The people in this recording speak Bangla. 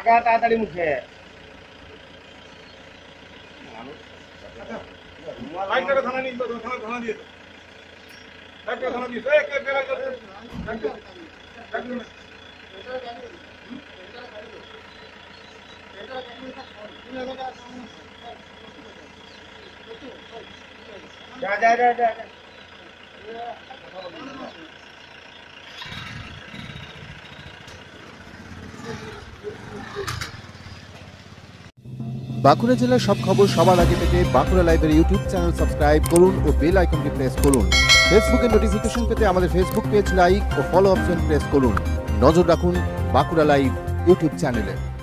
আগা তাড়াতাড়ি মুখে লাইনটাকে থানা নিয়ে থানা দিয়ে লাইনটাকে থানা দিয়ে এই কে বেলা যাচ্ছে যা যা যা যা বাঁকুড়া জেলার সব খবর সবার আগে পেতে বাঁকুড়া লাইভের ইউটিউব চ্যানেল সাবস্ক্রাইব করুন ও বেল আইকনটি প্রেস করুন। ফেসবুকে নোটিফিকেশন পেতে আমাদের ফেসবুক পেজ লাইক ও ফলো অপশন প্রেস করুন। নজর রাখুন বাঁকুড়া লাইভ ইউটিউব চ্যানেলে।